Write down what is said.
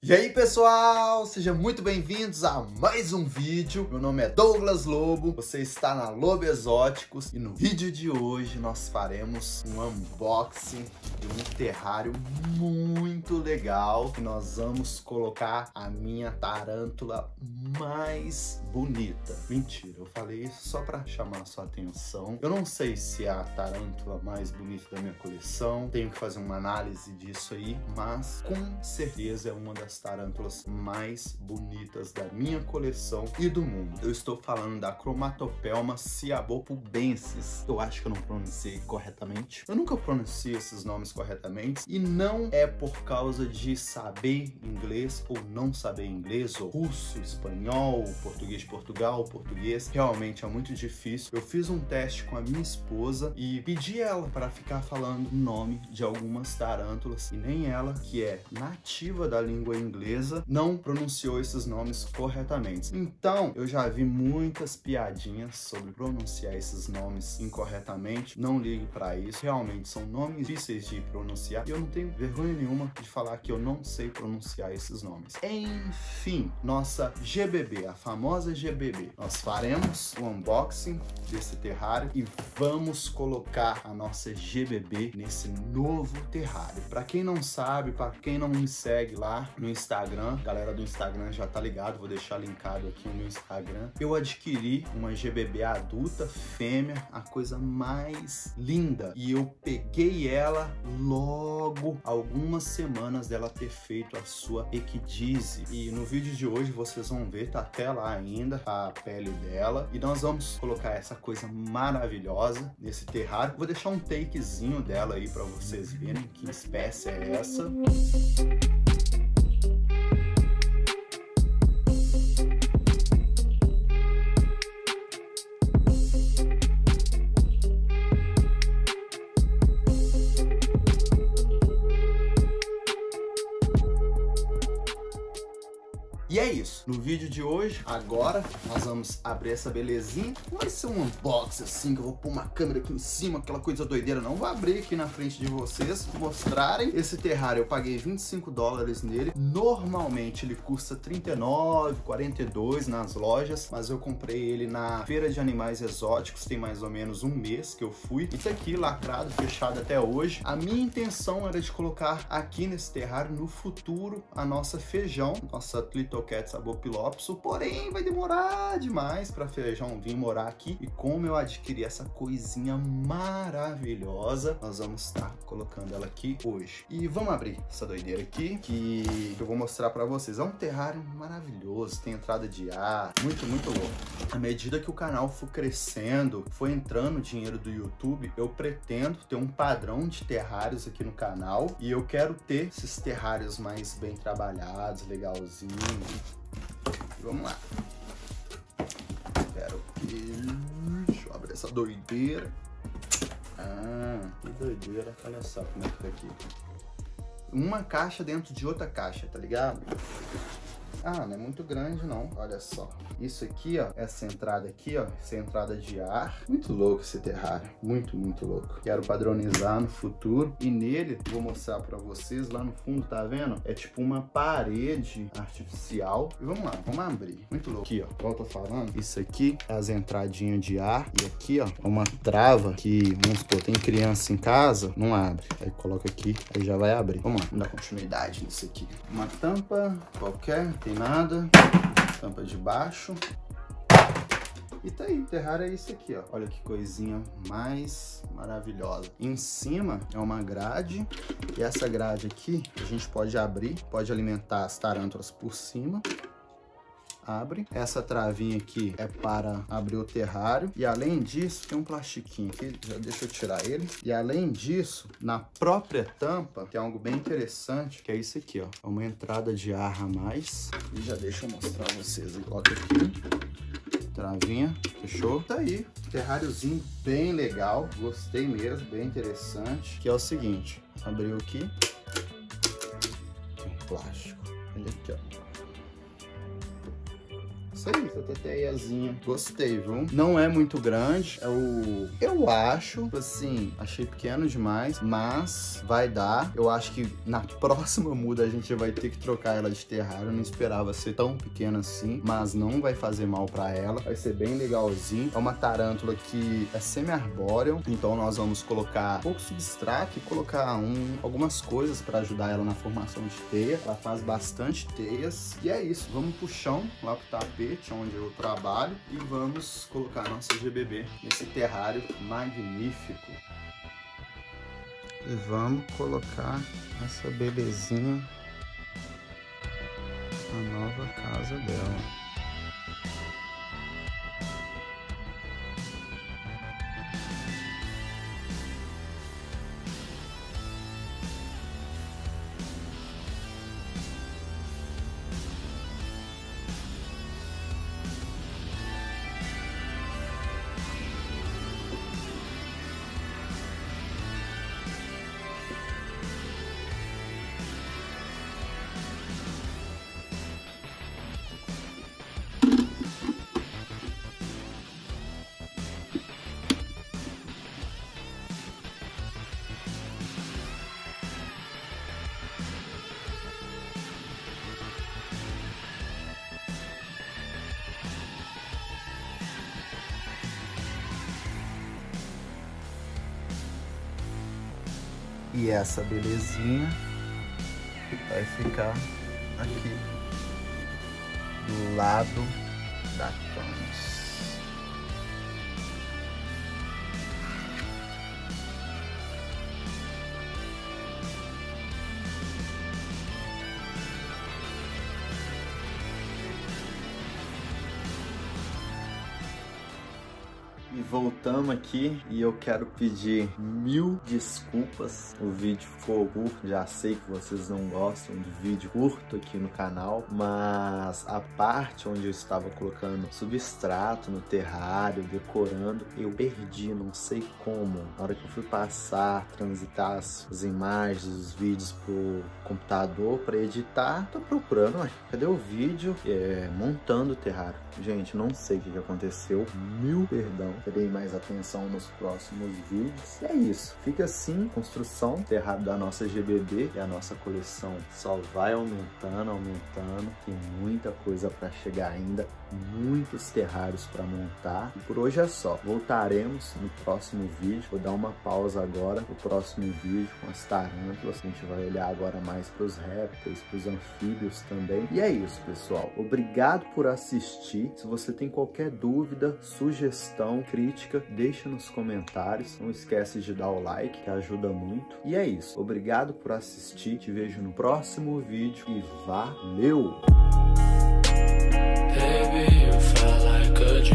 E aí pessoal, sejam muito bem-vindos a mais um vídeo. Meu nome é Douglas Lobo, você está na Lobo Exóticos e no vídeo de hoje nós faremos um unboxing de um terrário muito legal que nós vamos colocar a minha tarântula mais bonita. Mentira, eu falei isso só para chamar a sua atenção. Eu não sei se é a tarântula mais bonita da minha coleção, tenho que fazer uma análise disso aí, mas com certeza é uma das tarântulas mais bonitas da minha coleção e do mundo. Eu estou falando da Chromatopelma ciabopubensis. Eu acho que eu não pronunciei corretamente. Eu nunca pronuncio esses nomes corretamente e não é por causa de saber inglês ou não saber inglês, ou russo, espanhol, português de Portugal, português. Realmente é muito difícil. Eu fiz um teste com a minha esposa e pedi ela para ficar falando o nome de algumas tarântulas e nem ela, que é nativa da língua inglesa, não pronunciou esses nomes corretamente. Então, eu já vi muitas piadinhas sobre pronunciar esses nomes incorretamente. Não ligue para isso. Realmente são nomes difíceis de pronunciar e eu não tenho vergonha nenhuma de falar que eu não sei pronunciar esses nomes. Enfim, nossa GBB, a famosa GBB. Nós faremos o unboxing desse terrário e vamos colocar a nossa GBB nesse novo terrário. Para quem não sabe, para quem não me segue lá no Instagram, galera do Instagram já tá ligado, vou deixar linkado aqui no meu Instagram. Eu adquiri uma GBB adulta, fêmea, a coisa mais linda, e eu peguei ela logo algumas semanas dela ter feito a sua ecdise, e no vídeo de hoje vocês vão ver, tá até lá ainda a pele dela, e nós vamos colocar essa coisa maravilhosa nesse terrário. Vou deixar um takezinho dela aí para vocês verem que espécie é essa. E é isso, no vídeo de hoje, agora, nós vamos abrir essa belezinha. Não vai ser um unboxing assim, que eu vou pôr uma câmera aqui em cima, aquela coisa doideira, não. Vou abrir aqui na frente de vocês, mostrarem. Esse terrário eu paguei $25 nele. Normalmente ele custa R$39, R$42 nas lojas, mas eu comprei ele na Feira de Animais Exóticos, tem mais ou menos um mês que eu fui. E tá aqui, lacrado, fechado até hoje. A minha intenção era de colocar aqui nesse terrário, no futuro, a nossa feijão, nossa Clitoquetes abopilopso, porém vai demorar demais para feijão vir morar aqui, e como eu adquiri essa coisinha maravilhosa, nós vamos estar colocando ela aqui hoje. E vamos abrir essa doideira aqui, que eu vou mostrar para vocês. É um terrário maravilhoso, tem entrada de ar, muito louco. À medida que o canal for crescendo, for entrando dinheiro do YouTube, eu pretendo ter um padrão de terrários aqui no canal, e eu quero ter esses terrários mais bem trabalhados, legalzinhos. Vamos lá. Espero que... Deixa eu abrir essa doideira. Ah, que doideira. Olha só como é que tá aqui. Uma caixa dentro de outra caixa, tá ligado? Ah, não é muito grande não, olha só. Isso aqui, ó, essa entrada aqui, ó, essa entrada de ar. Muito louco esse terrário, muito louco. Quero padronizar no futuro. E nele, vou mostrar pra vocês, lá no fundo, tá vendo? É tipo uma parede artificial. E vamos lá, vamos abrir. Muito louco. Aqui, ó, igual eu tô falando, isso aqui é as entradinhas de ar. E aqui, ó, é uma trava que, vamos supor, tem criança em casa, não abre. Aí coloca aqui, aí já vai abrir. Vamos lá, vamos dar continuidade nisso aqui. Uma tampa qualquer, tem nada, tampa de baixo, e tá aí, o terrário é isso aqui, ó. Olha que coisinha mais maravilhosa. Em cima é uma grade, e essa grade aqui a gente pode abrir, pode alimentar as tarântulas por cima. Abre. Essa travinha aqui é para abrir o terrário. E além disso, tem um plastiquinho aqui. Já deixa eu tirar ele. E além disso, na própria tampa, tem algo bem interessante, que é isso aqui, ó. É uma entrada de ar a mais. E já deixa eu mostrar a vocês. Coloca aqui. Travinha. Fechou? Tá aí. Terráriozinho bem legal. Gostei mesmo. Bem interessante. Que é o seguinte. Abriu aqui. Tem um plástico. Olha aqui, ó. isso aí, essa teteiazinha. Gostei, viu? Não é muito grande. Eu acho, assim, achei pequeno demais, mas vai dar. Eu acho que na próxima muda a gente vai ter que trocar ela de terrário. Eu não esperava ser tão pequena assim, mas não vai fazer mal pra ela. Vai ser bem legalzinho. É uma tarântula que é semi-arbóreo, então nós vamos colocar pouco substrato e colocar algumas coisas pra ajudar ela na formação de teia. Ela faz bastante teias. E é isso. Vamos pro chão, lá pro tapete, onde eu trabalho, e vamos colocar a nossa GBB nesse terrário magnífico. E vamos colocar essa belezinha na nova casa dela. E essa belezinha vai ficar aqui do lado da Thames. E voltamos aqui e eu quero pedir 1000 desculpas. O vídeo ficou curto, já sei que vocês não gostam de vídeo curto aqui no canal, mas a parte onde eu estava colocando substrato no terrário, decorando, eu perdi, não sei como. Na hora que eu fui passar, transitar as imagens, os vídeos pro computador para editar, tô procurando, ué, cadê o vídeo montando o terrário? Gente, não sei o que aconteceu, 1000 perdão. Terei mais atenção nos próximos vídeos. E é isso. Fica assim, construção, terrário da nossa GBB. E a nossa coleção só vai aumentando, aumentando. Tem muita coisa para chegar ainda. Muitos terrários para montar. E por hoje é só. Voltaremos no próximo vídeo. Vou dar uma pausa agora no próximo vídeo com as tarântulas. A gente vai olhar agora mais para os répteis, para os anfíbios também. E é isso, pessoal. Obrigado por assistir. Se você tem qualquer dúvida, sugestão, crítica, deixa nos comentários. Não esquece de dar o like, que ajuda muito. E é isso. Obrigado por assistir. Te vejo no próximo vídeo e valeu! Baby, you felt like a